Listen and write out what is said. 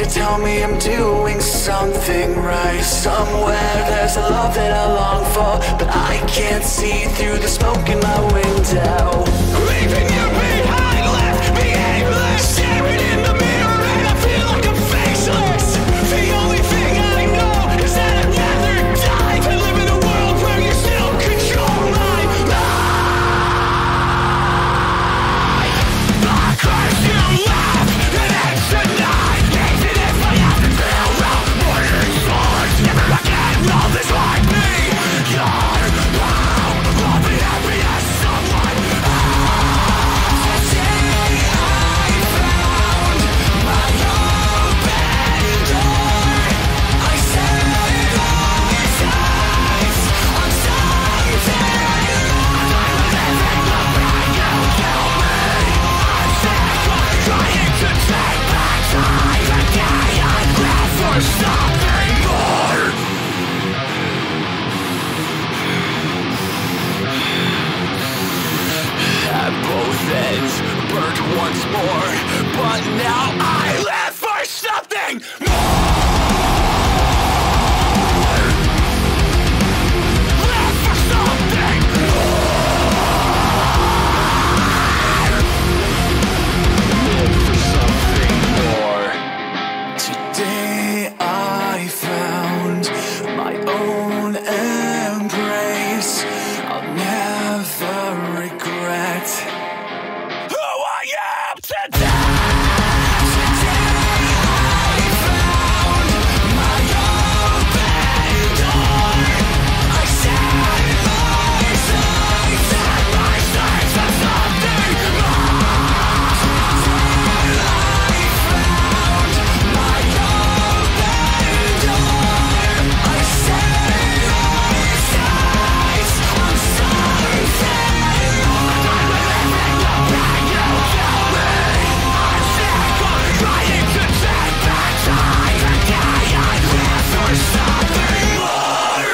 tell me I'm doing something right. Somewhere there's a love that I long for, but I can't see through the smoke in my window. Leaving you behind left me aimless, staring in the mirror and I feel like I'm faceless. The only thing I know is that I'd rather die than live in a world where you still control my life. I curse you laugh and it's tonight. Even if I have to feel around morning swords, never again will this like me. You're proud, I'll be happy as someone else. Today I found my open door. I set my sights on something. I'm living the way you kill me. I'm sick of trying to take back time. Today I'd rather something more. At both ends, burned once more, but now I live for something more. Live for something more. Live for something more. Today I found my own embrace. I'll never regret who I am today. Today I found my open door. I set my sights on something more. Today I found my open door. I set my sights on something more. I'm living the way you kill me. I'm sick of trying to take back time. Today I live for something more.